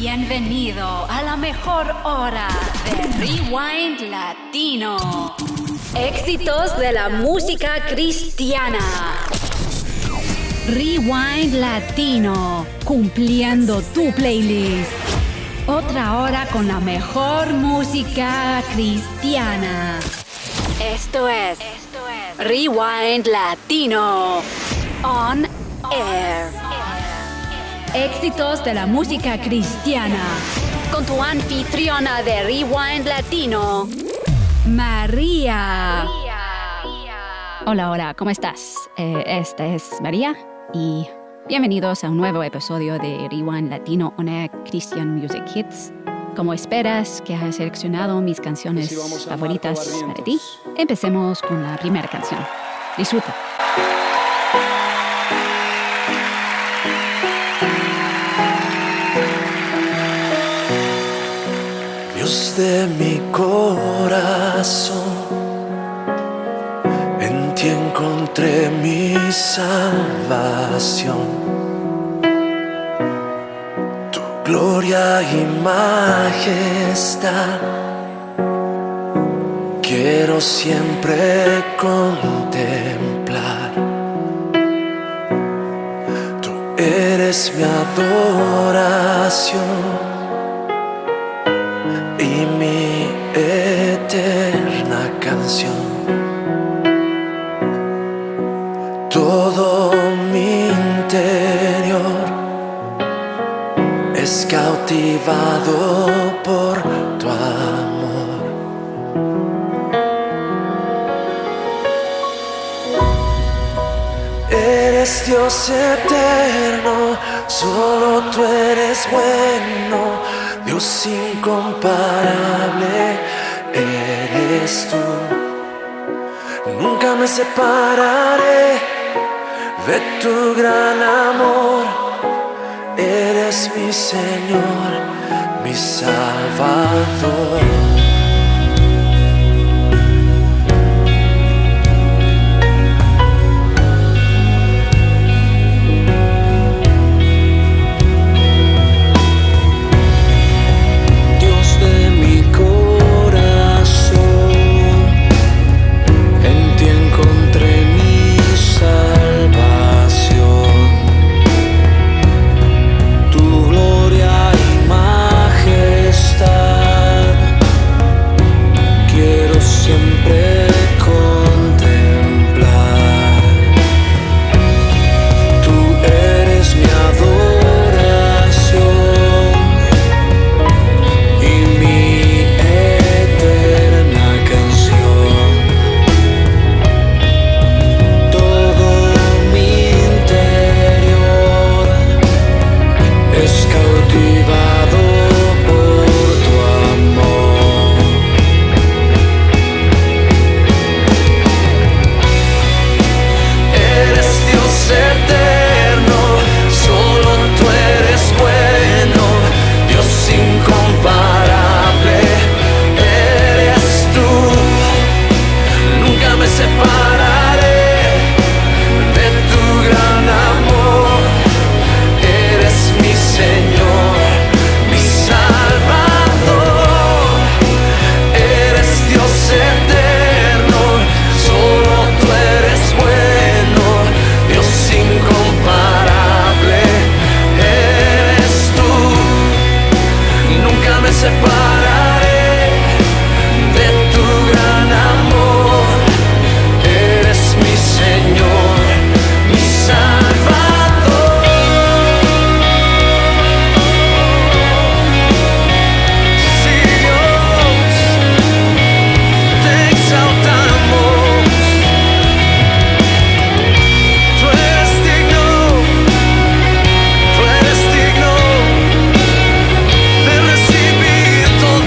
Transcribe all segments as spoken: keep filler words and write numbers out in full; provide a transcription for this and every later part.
Bienvenido a la mejor hora de Rewind Latino. Éxitos de la música cristiana. Rewind Latino, cumpliendo tu playlist. Otra hora con la mejor música cristiana. Esto es, Esto es Rewind Latino On Air. Éxitos de la música cristiana. Con tu anfitriona de Rewind Latino, María. Hola, hola, ¿cómo estás? Eh, esta es María y bienvenidos a un nuevo episodio de Rewind Latino On Air Christian Music Hits. Como esperas que haya seleccionado mis canciones sí, favoritas para ti, empecemos con la primera canción. Disfruta. Dios de mi corazón, en ti encontré mi salvación. Tu gloria y majestad quiero siempre contemplar. Tú eres mi adoración y mi eterna canción. Todo mi interior es cautivado por tu amor. Eres Dios eterno, solo tú eres bueno. Dios incomparable eres tú. Nunca me separaré de tu gran amor. Eres mi Señor, mi Salvador. Todo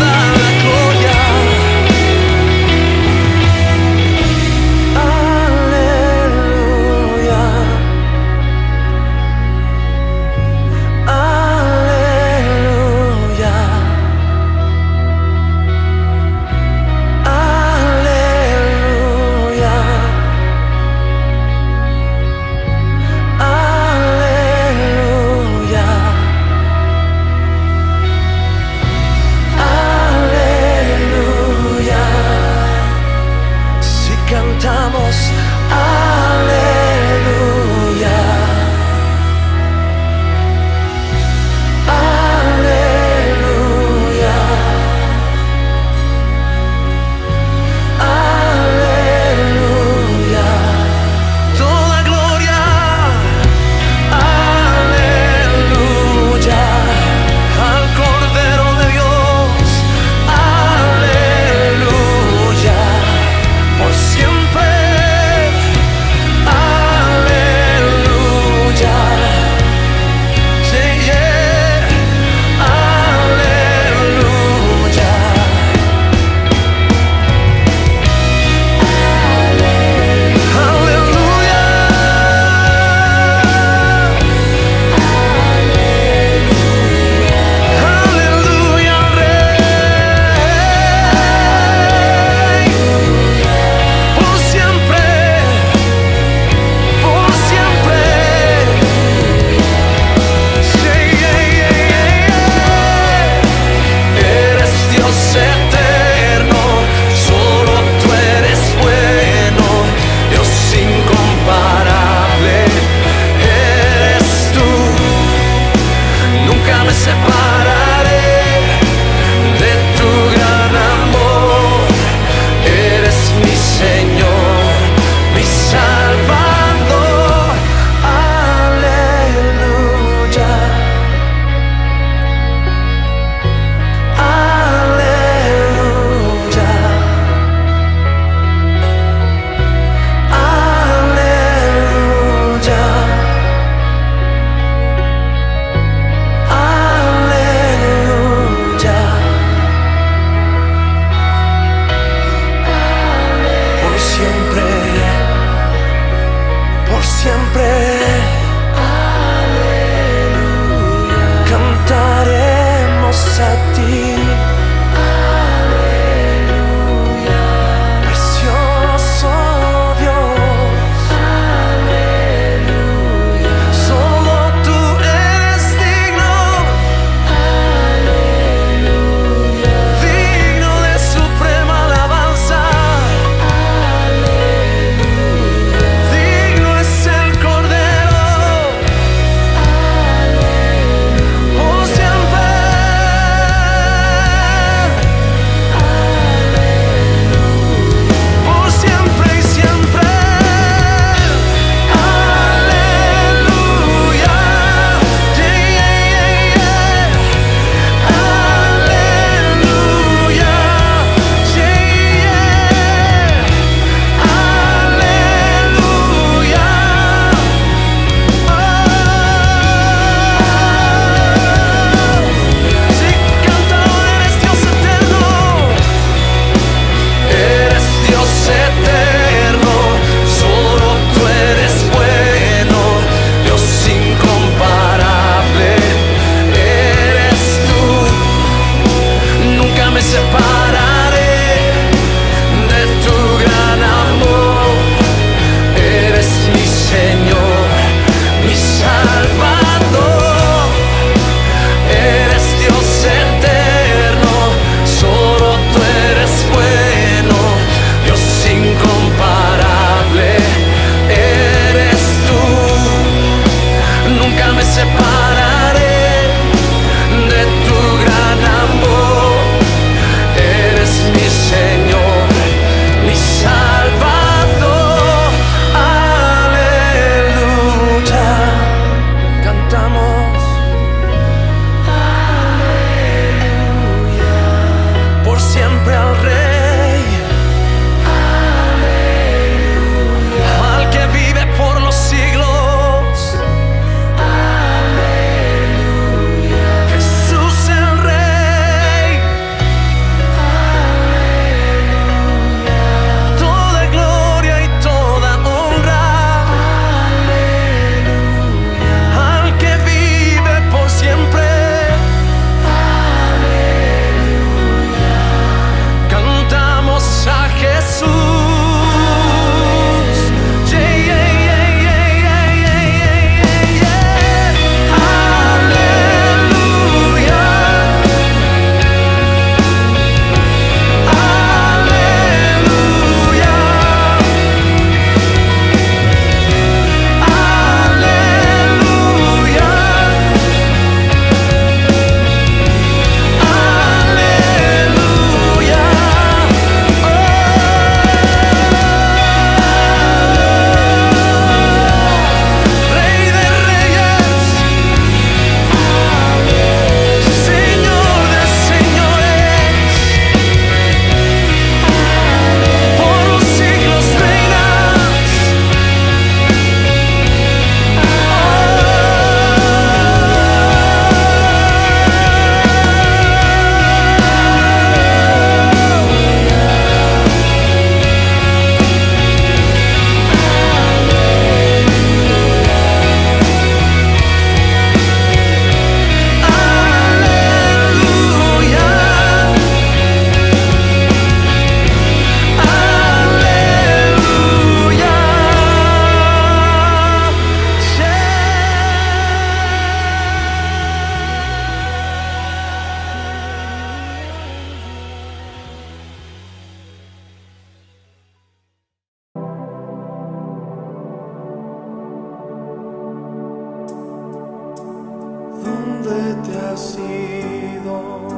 te has ido?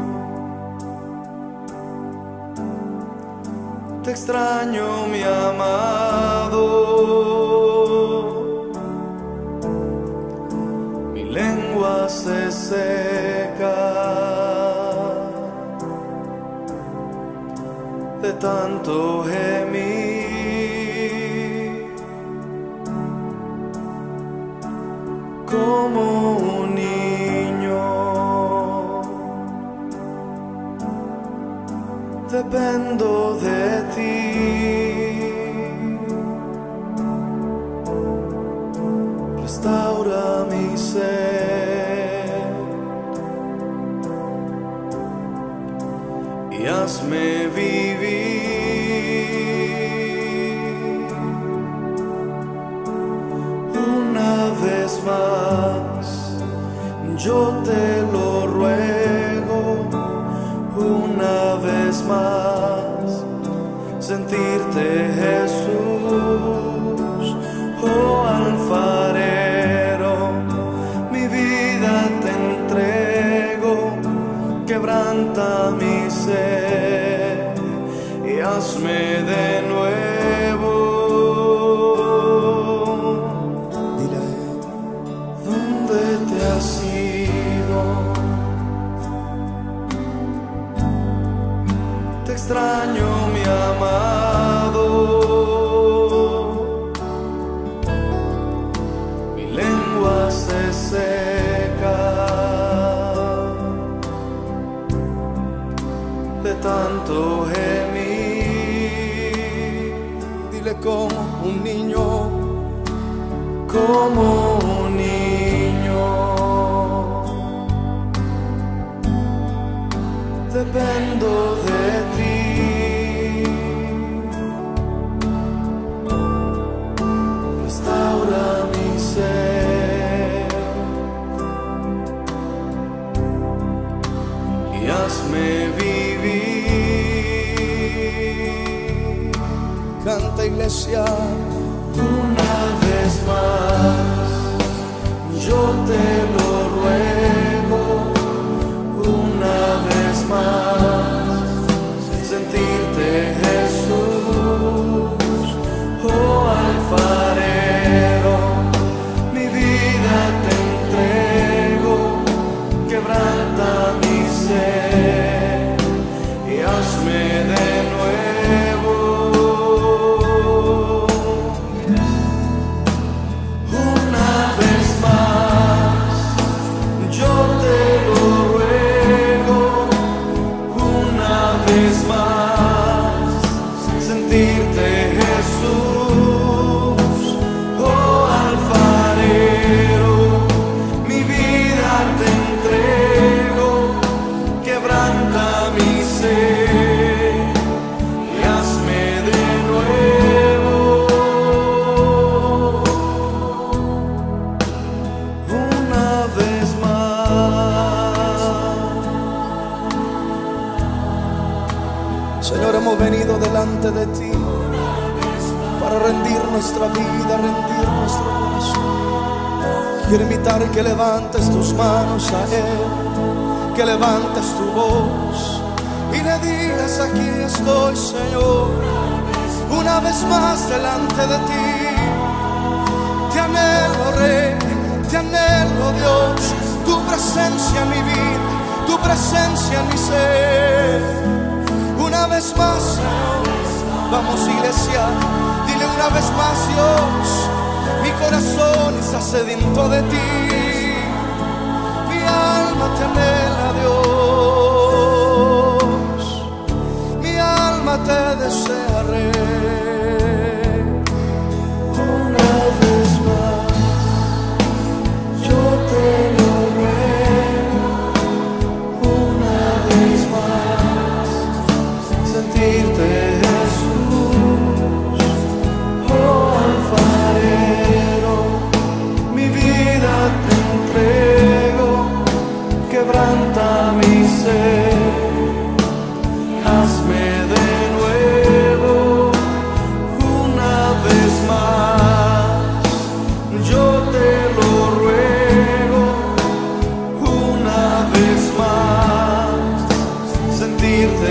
Te extraño, mi amado. Mi lengua se seca de tanto gemir, como un niño. Dependo de ti. Restaura mi ser y hazme vivir una vez más. Yo te lo ruego, una vez más, sentirte, Jesús, oh alfarero. Mi vida te entrego, quebranta mi ser y hazme de nuevo. Dile, ¿dónde te has ido? Te extraño, mi amado. Mi lengua se seca de tanto gemir. Dile, como un niño, como un niño. Dependo de ti. Restaura mi ser y hazme vivir. Canta, iglesia, una vez más. Yo te lo ruego, una vez más, sentirte, Jesús, oh alfarero. Mi vida te entrego, quebranta mi ser y hazme de nuevo. Una vez más, yo te lo ruego, una vez más, sentirte, Jesús, oh alfarero. Mi vida te entrego, quebranta mi ser y hazme de nuevo. Una vez más. Señor, hemos venido delante de ti para rendir nuestra vida, rendir nuestro corazón. Quiero invitar que levantes tus manos a Él, que levantes tu voz y le digas: aquí estoy, Señor, una vez más delante de ti. Te anhelo, Rey, te anhelo, Dios, tu presencia en mi vida, tu presencia en mi ser. Una vez más, Señor, vamos, iglesia, dile una vez más: Dios, mi corazón está sediento de ti, mi alma te anhela, Dios, mi alma te desea, Rey. Una vez más, yo te lo ruego, una vez más, sentirte, Jesús, oh alfarero. Mi vida te entrego, quebranta mi ser, hazme de nuevo. Una vez más, yo te lo ruego, una sentirte,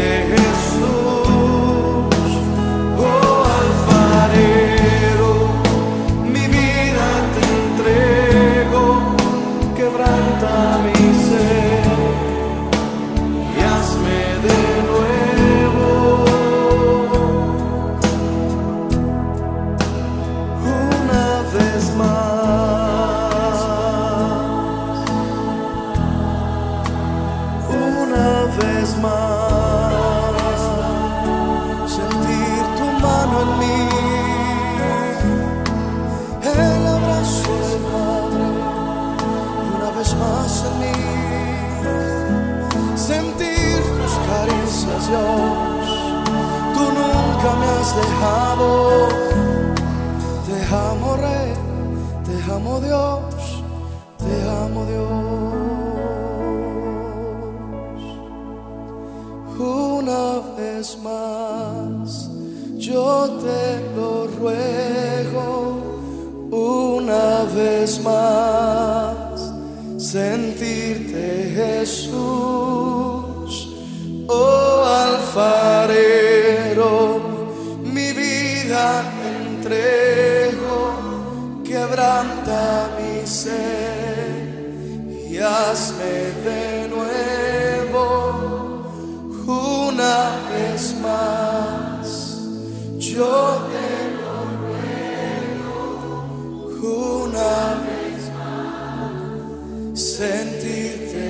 Jesús, oh alfarero, mi vida te entrego, quebranta mi ser y hazme de nuevo una vez más, una vez más, sentir tu mano en mí, el abrazo del Padre, una vez más en mí, sentir tus caricias, Dios, tú nunca me has dejado, te amo Rey, te amo Dios, te amo Dios. Una vez más, yo te lo ruego, una vez más, sentirte, Jesús, oh alfarero, mi vida entrego, quebranta mi ser y hazme de nuevo una vez más, yo te lo ruego, una vez más, sentirte,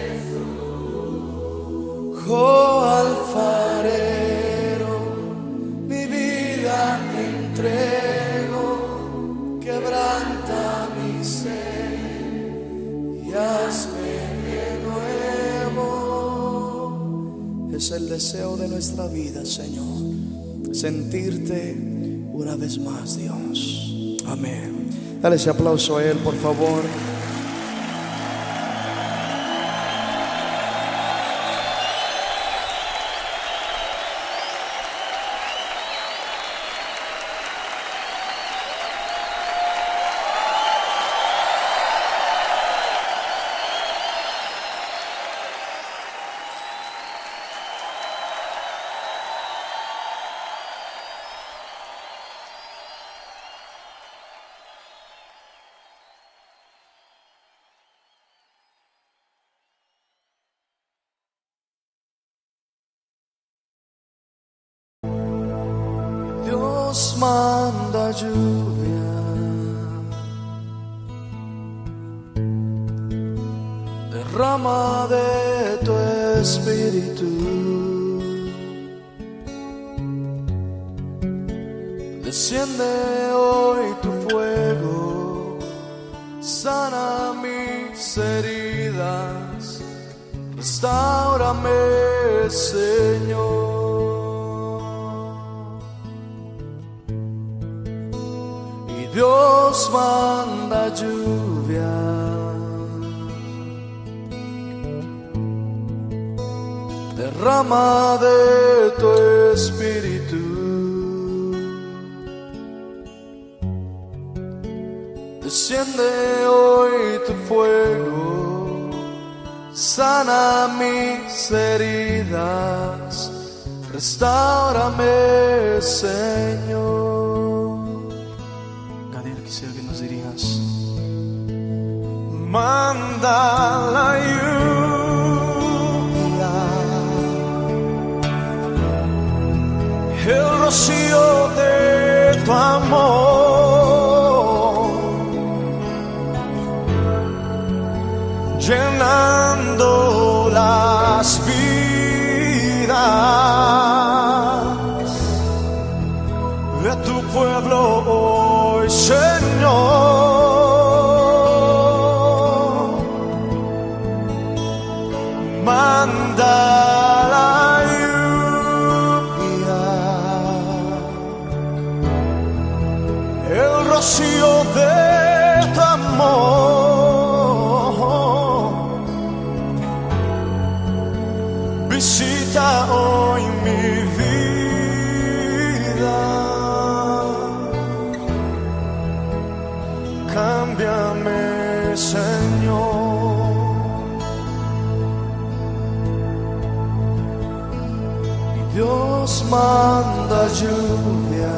oh alfarero, mi vida te entrego, quebranta mi ser y hazme de nuevo. Es el deseo de nuestra vida, Señor, sentirte una vez más, Dios. Amén. Dale ese aplauso a Él, por favor. Dios manda lluvia, derrama de tu espíritu, desciende hoy tu fuego, sana mis heridas, restáurame, Señor. Dios manda lluvia, derrama de tu espíritu, desciende hoy tu fuego, sana mis heridas, restáurame, Señor. Quisiera que nos dirías: manda la lluvia, el rocío de tu amor, llenando las vidas de tu pueblo hoy, Señor. Manda la lluvia, el rocío de tu amor, visita hoy mi vida, cámbiame, Señor. Dios manda lluvia,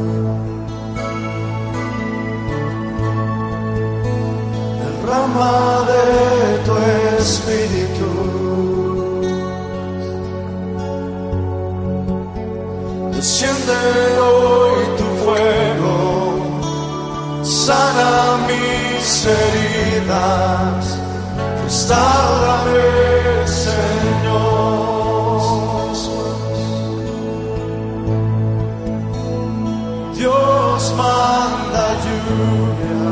derrama de tu espíritu, desciende hoy tu fuego, sana mis heridas, restáurame, Señor. Dios manda lluvia,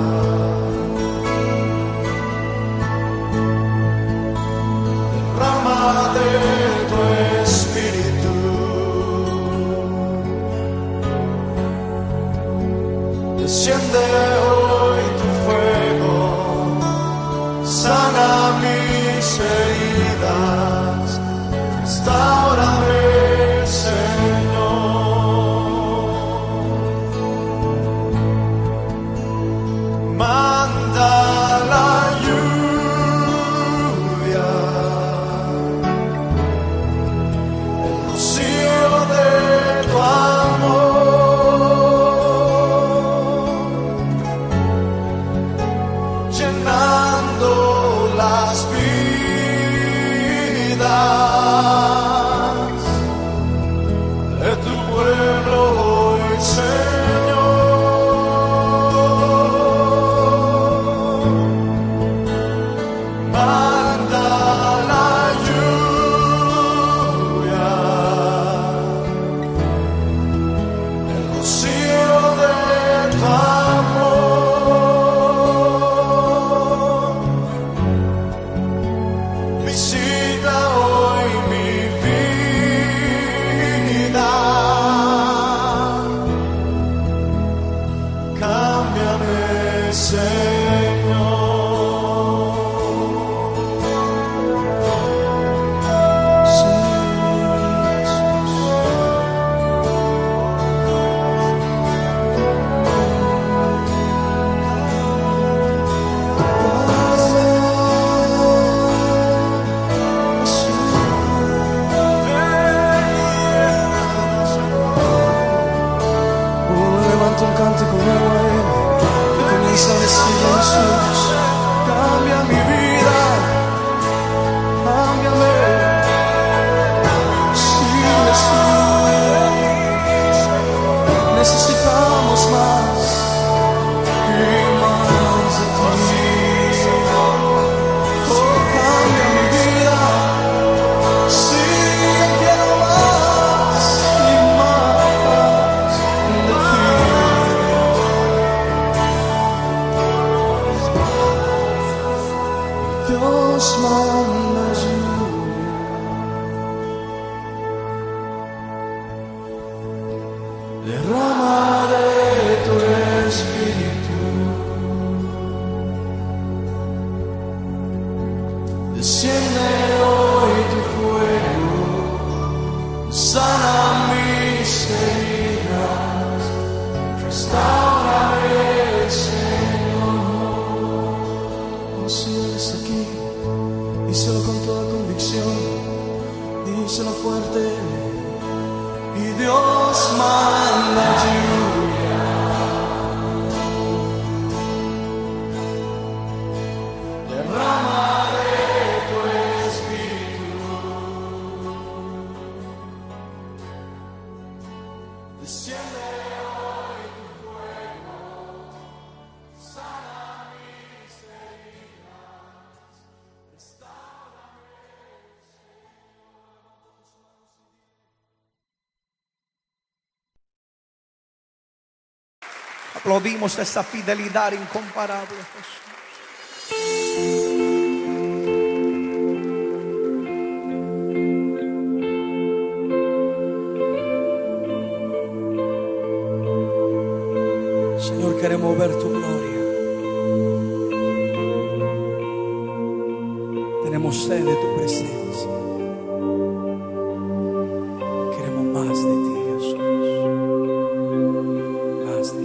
derrama de tu espíritu, desciende hoy tu fuego, sana mis heridas, restáurame, Señor. Manda la lluvia, el rocío de tu amor, llenando las vidas de tu pueblo hoy, Señor. Dios manda lluvia, derrama de tu espíritu, desciende hoy tu fuego, sana mis heridas, restáurame, Señor. Oh, si eres aquí, díselo con toda convicción, díselo fuerte. Y Dios manda lluvia, derrama de tu espíritu, desciende hoy tu fuego, sana mis heridas, restáurame. Aplaudimos esta fidelidad incomparable, Jesús. Señor, queremos ver tu gloria. Tenemos sed de tu presencia. Queremos más de ti, Jesús. Más de ti.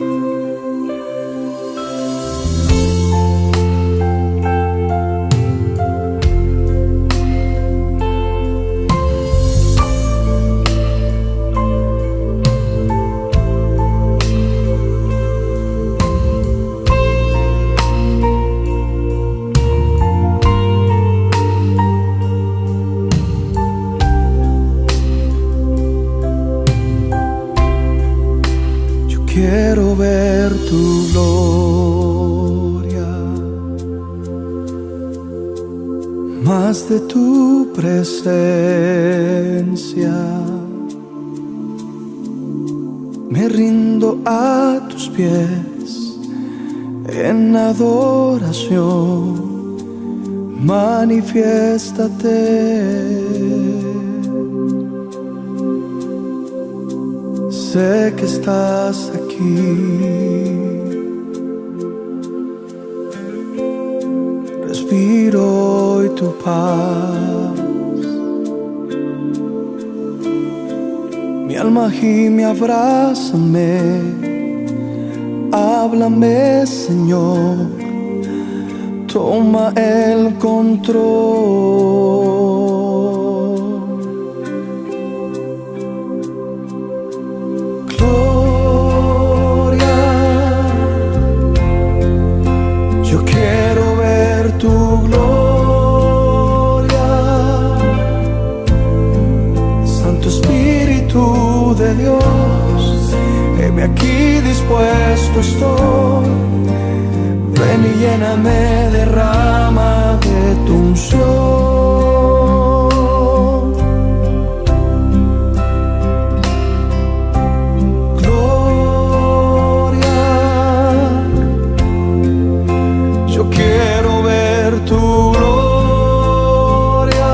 quiero ver tu gloria, más de tu presencia. Me rindo a tus pies en adoración, manifiéstate. Sé que estás aquí, respiro hoy tu paz. Mi alma gime, abrázame, háblame, Señor, toma el control. Gloria, yo quiero ver tu gloria. Santo Espíritu de Dios, heme aquí, dispuesto estoy. Ven y lléname, derrama de tu unción. Gloria, yo quiero ver tu gloria.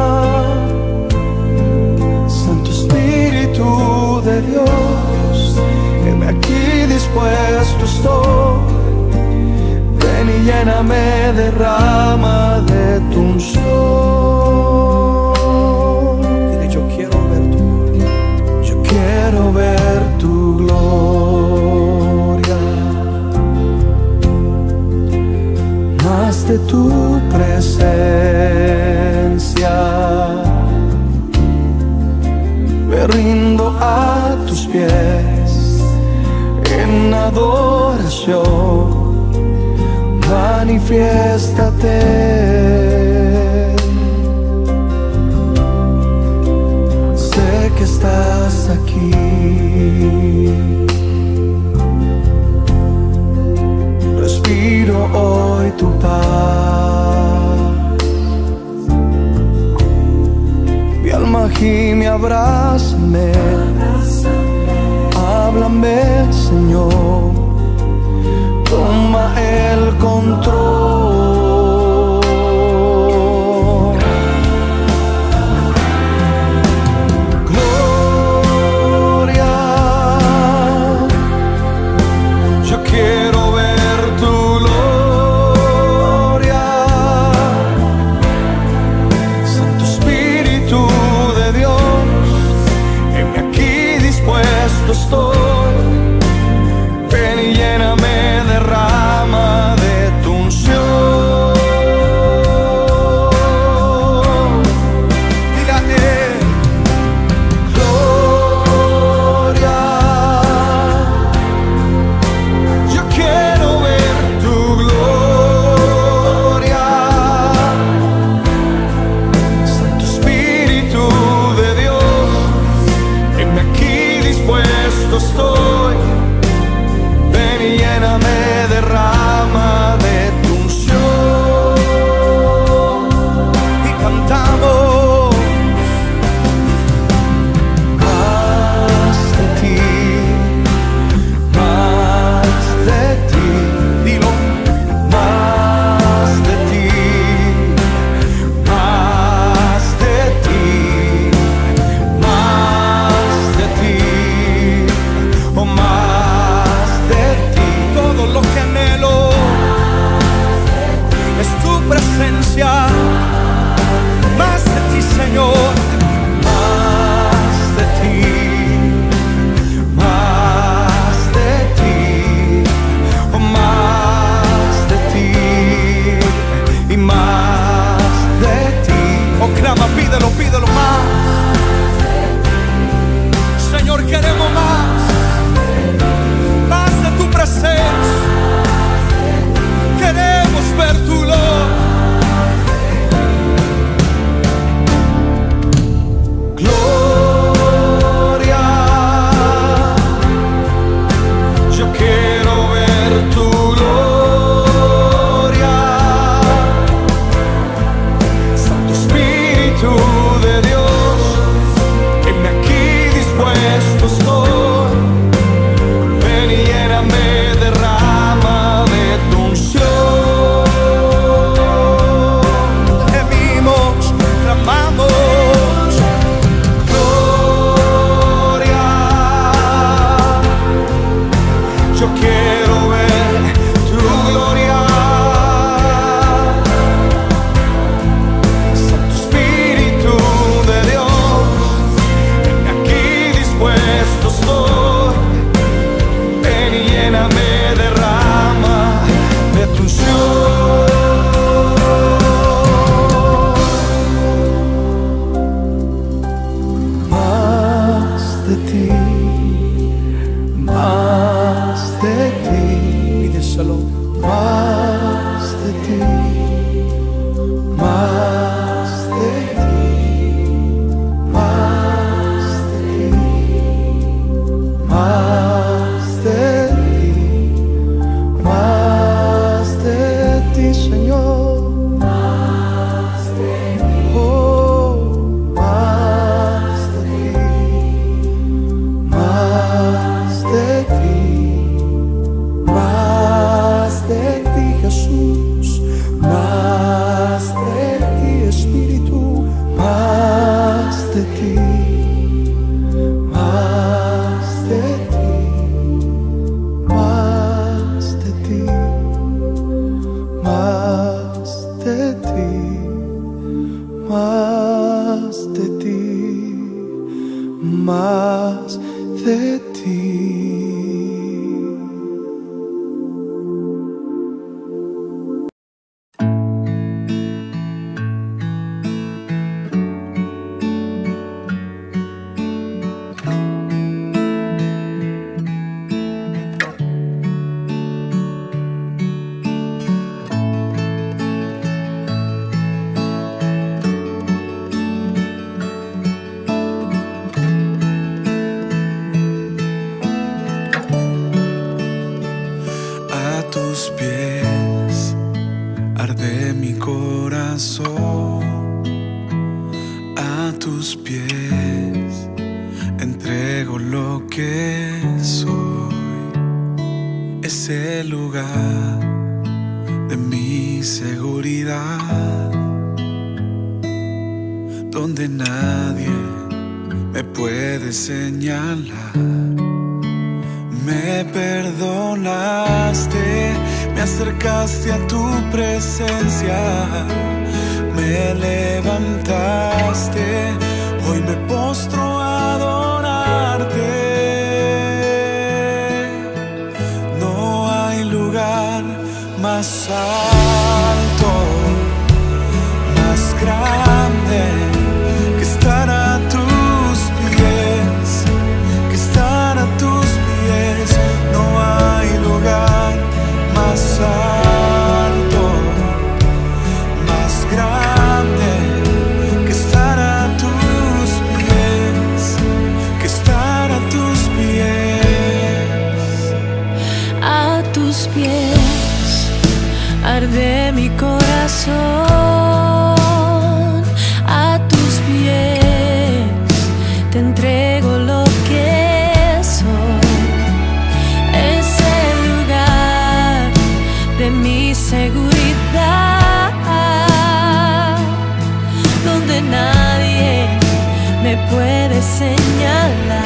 Santo Espíritu de Dios, heme aquí, dispuesto estoy. Lléname, derrama de tu unción. Dile, yo quiero ver tu gloria. Yo quiero ver tu gloria, más de tu presencia. Me rindo a tus pies en adoración, manifiéstate. Sé que estás aquí, respiro hoy tu paz. Mi alma gime, abrázame, háblame, Señor, toma el control. Gloria, yo quiero ver tu gloria. Santo Espíritu de Dios, heme aquí, dispuesto estoy. Ven y lléname, derrama de tu unción. Dile a Él, gloria, yo quiero ver tu gloria. Santo Espíritu de Dios, heme aquí, dispuesto estoy. Ven y lléname, derrama de tu unción. Y cantamos más de ti, más de ti. Dilo, más de ti, más de ti, más de ti, oh, más de ti. Todo lo que anhelo es tu presencia, más de ti, Señor, más de ti, más de ti, oh, más de ti y más de ti. Oh, clama, pídelo, pídelo más. Señor, queremos más, más de tu presencia. Queremos ver tu gloria. Gloria, más de ti, más de ti. A tu presencia me levantaste, hoy me postro a adorarte. No hay lugar más alto, más grande que estar a tus pies, que estar a tus pies. No hay lugar más alto, arde mi corazón, a tus pies te entrego lo que soy. Es el lugar de mi seguridad, donde nadie me puede señalar.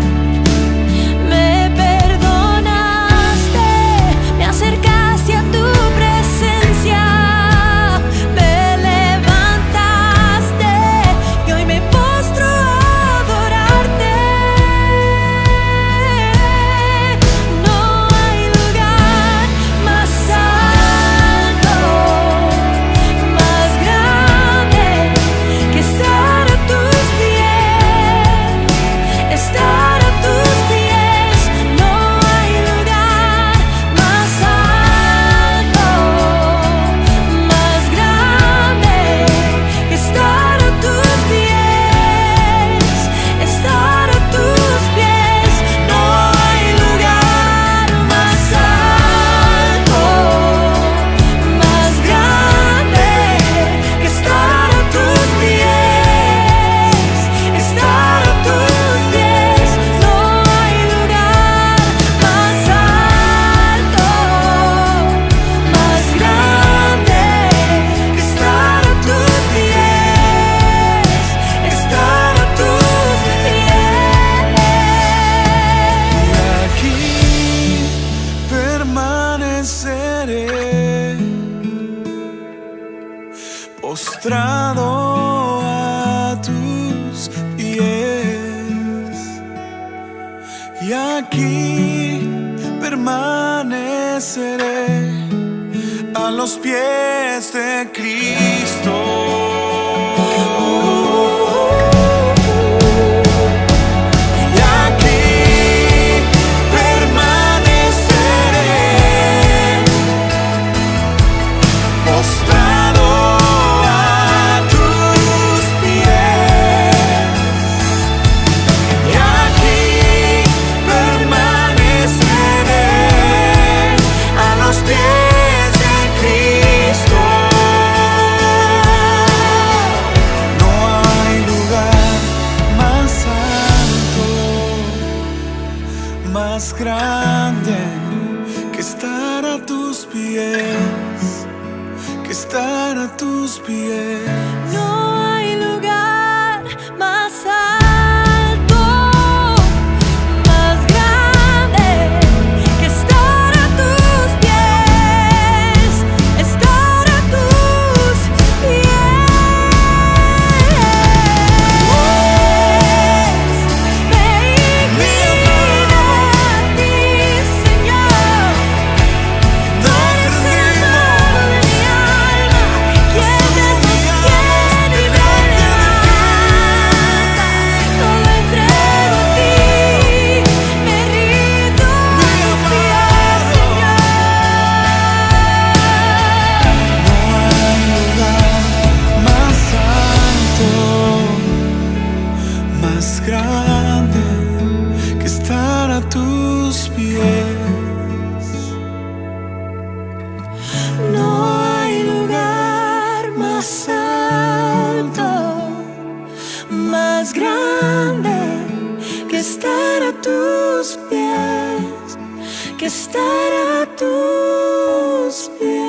Postrado a tus pies, y aquí permaneceré a los pies de Cristo. Más grande que estar a tus pies, que estar a tus pies. No hay lugar más alto, más grande que estar a tus pies, estar a tus pies. más grande que estar a tus pies. No hay lugar más alto, más grande que estar a tus pies, que estar a tus pies.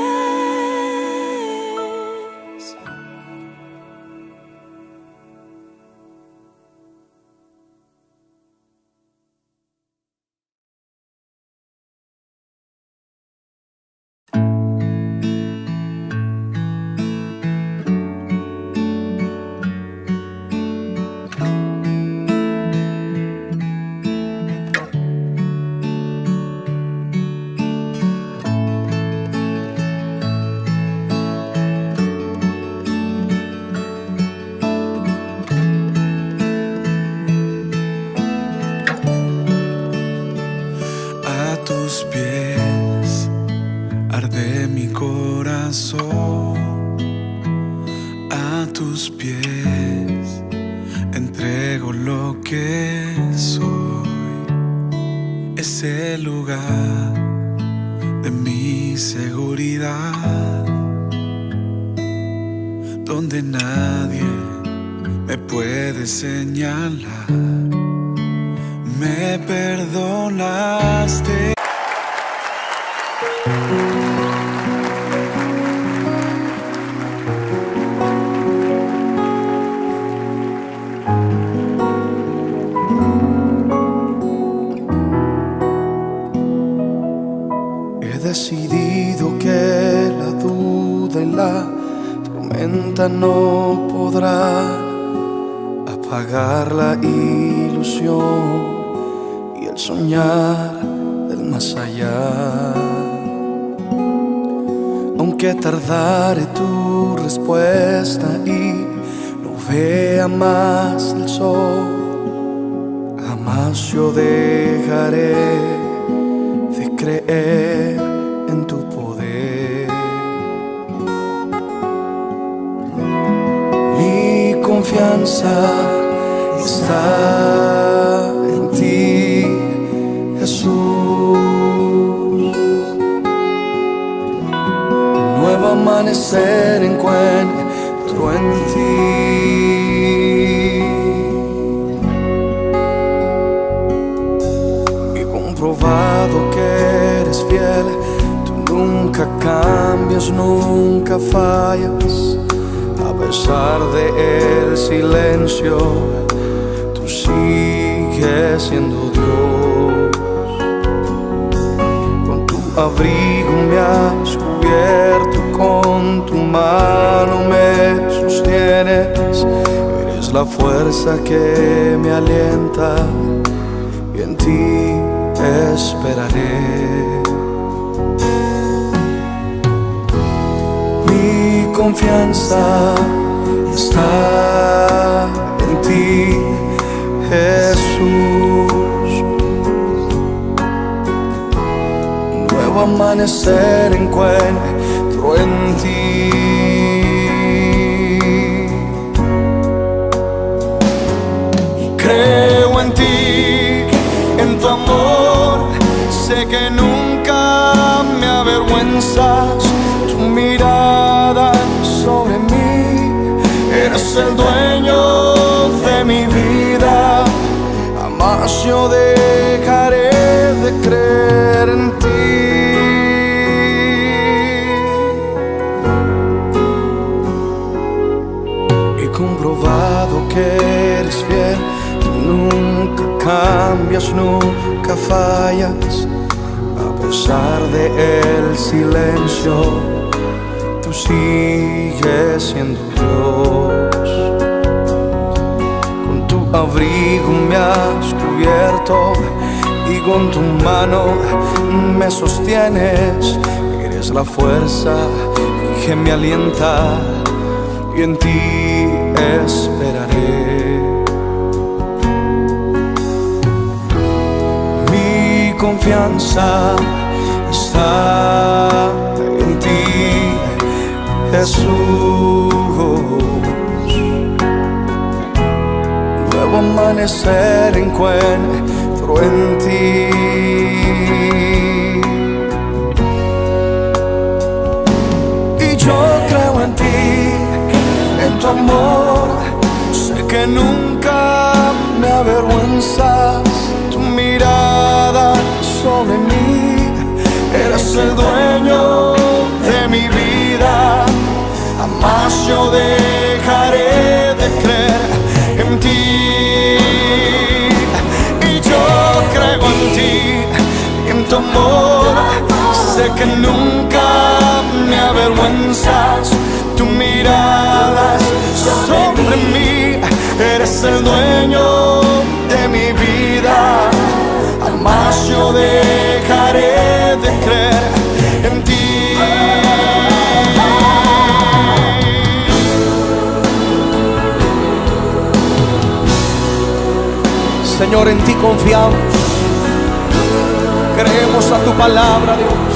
A tus pies entrego lo que soy, ese lugar de mi seguridad, donde nadie me puede señalar. Me perdonaste. He decidido que la duda y la tormenta no podrán apagar la ilusión y el soñar del más allá. Aunque tardare tu respuesta y no vea más el sol, jamás yo dejaré de creer en tu poder. Mi confianza está en ti, Jesús. Un nuevo amanecer encuentro en ti. He comprobado que eres fiel, tú nunca cambias, nunca fallas. A pesar del silencio, tú sigues siendo Dios. Con tu abrigo me has cubierto, con tu mano me sostienes. Eres la fuerza que me alienta y en ti esperaré. Mi confianza está en ti, Jesús. Un nuevo amanecer encuentro en ti. Creo en ti, en tu amor. Sé que nunca me avergüenzas. Tu mirada sobre mí, eres el dueño de mi vida. Jamás yo dejaré de creer en ti. He comprobado que eres fiel, tú nunca cambias, nunca fallas. A pesar del silencio, tú sigues siendo Dios. Con tu abrigo me has cubierto y con tu mano me sostienes. Eres la fuerza que me alienta y en ti esperaré. Mi confianza está en ti, Jesús. Nuevo nuevo amanecer encuentro en ti. Y yo creo en ti, en tu amor. Sé que nunca me avergüenzas. Tu mirada sobre mí, eres el dueño de mi vida. Jamás yo dejaré de creer en ti. Y yo creo en ti, en tu amor. Sé que nunca me avergüenzas. Tu mirada sobre mí, eres el dueño de mi vida. Jamás yo dejaré de creer en ti. Señor, en ti confiamos, creemos a tu palabra, Dios,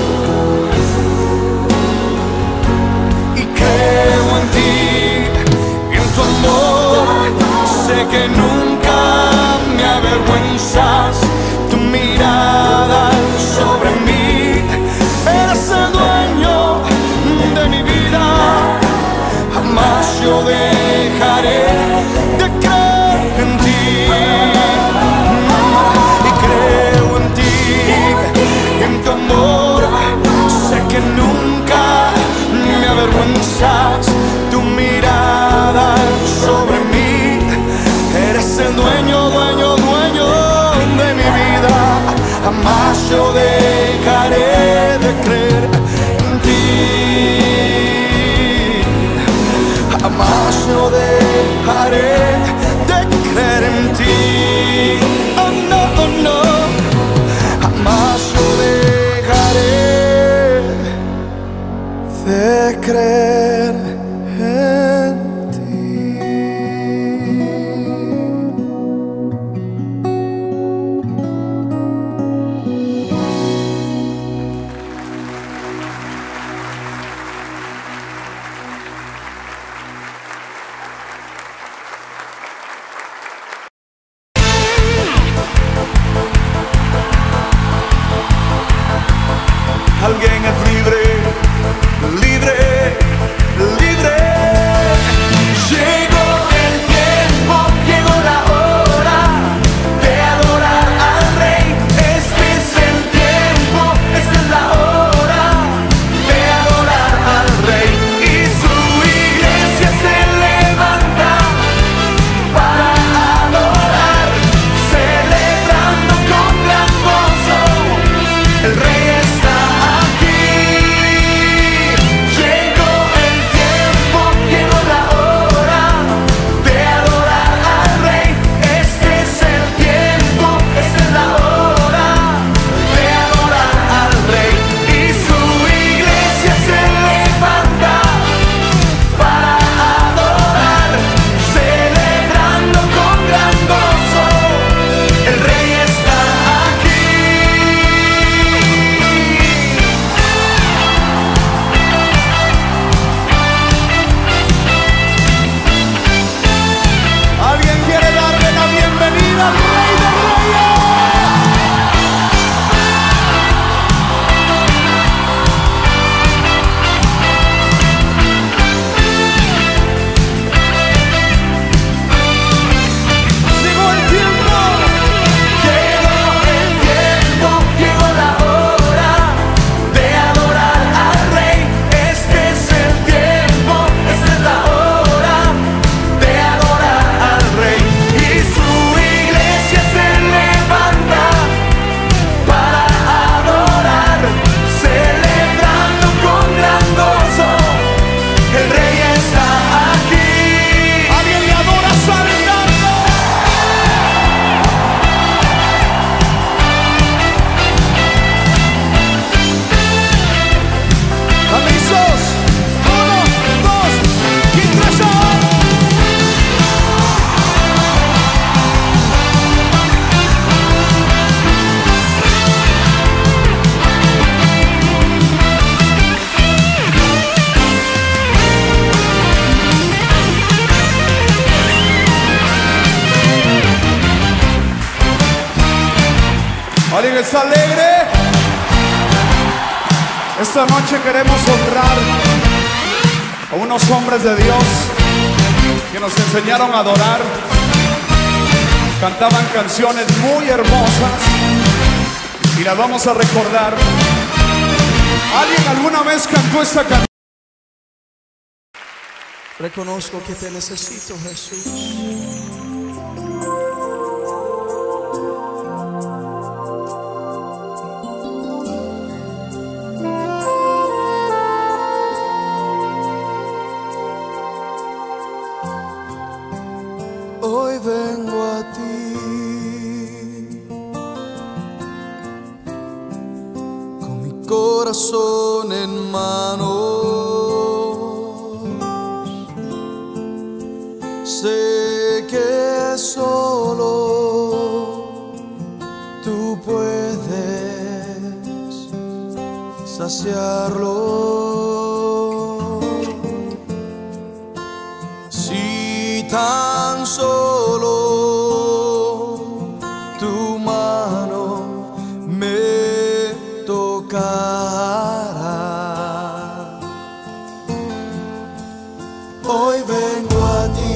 y creo en ti, en tu amor. Sé que nunca me avergüenzas. Tu mirada sobre mí, eres el dueño de mi vida. Jamás yo dejaré de creer en ti. Y creo en ti, en tu amor. Sé que nunca me avergüenzas. Tu mirada sobre mí, eres el dueño, dueño, dueño de mi vida. Jamás yo dejaré de creer en ti. Jamás yo dejaré de creer en ti. Oh no, oh no. Jamás yo dejaré de creer en ti. Alguien es libre, libre, está alegre. Esta noche queremos honrar a unos hombres de Dios que nos enseñaron a adorar. Cantaban canciones muy hermosas y las vamos a recordar. ¿Alguien alguna vez cantó esta canción? Reconozco que te necesito, Jesús. Hoy vengo a ti con mi corazón en manos. Sé que solo tú puedes saciarlo. Si tan solo tu mano me tocará. Hoy vengo a ti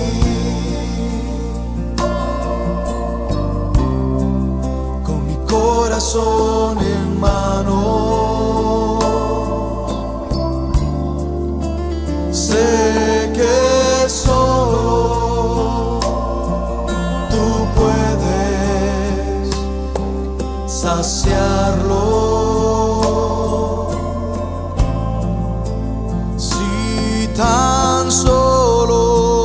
con mi corazón en mano. Sé que solo tú puedes saciarlo. Si tan solo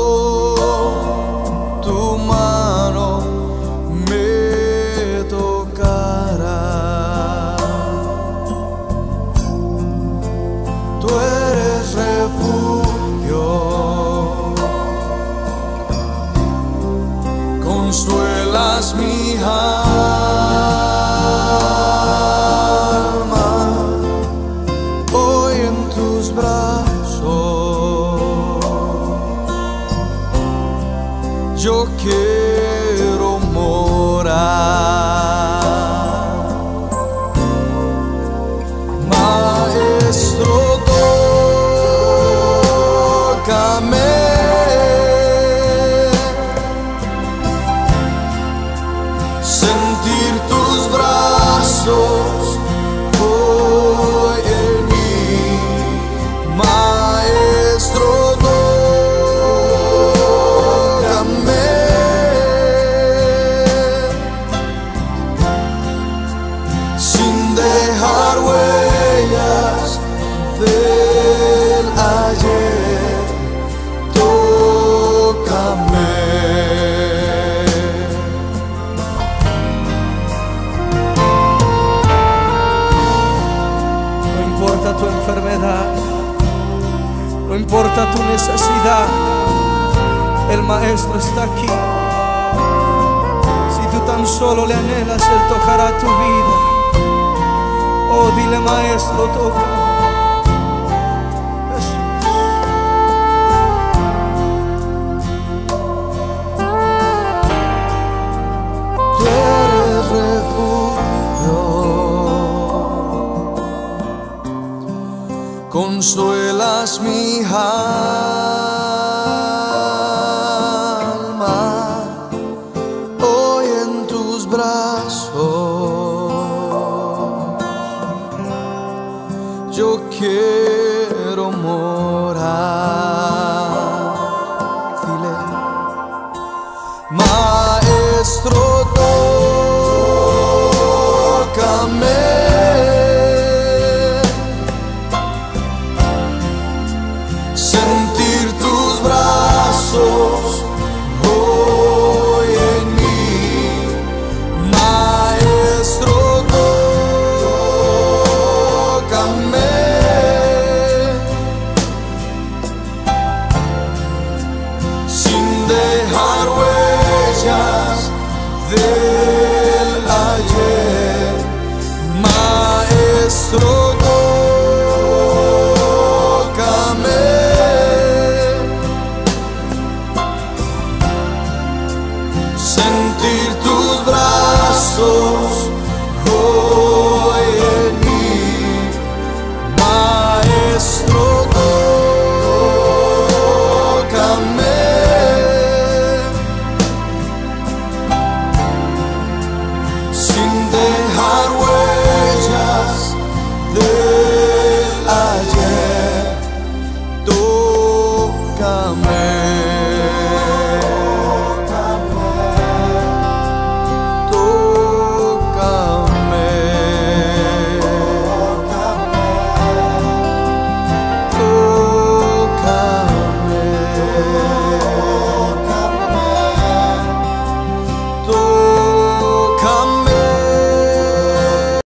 tu mano me tocará. Tú eres refugio, consuelas mi alma. Hoy en tus brazos yo quiero morar. Maestro, tócame. Sentir tus brazos hoy en mí. Maestro, tócame. Sin dejar huellas del ayer, tócame. No importa tu enfermedad, no importa tu necesidad, el Maestro está aquí. Si tú tan solo le anhelas, Él tocará tu vida. Oh, dile, Maestro, toca. Tú eres refugio, consuelas mi alma. Hoy en tus brazos yo quiero morar. Dile, Maestro, tócame. Sentir tus brazos hoy en mí. Maestro, tócame. Sin dejar huellas del ayer. Maestro, tócame. Sen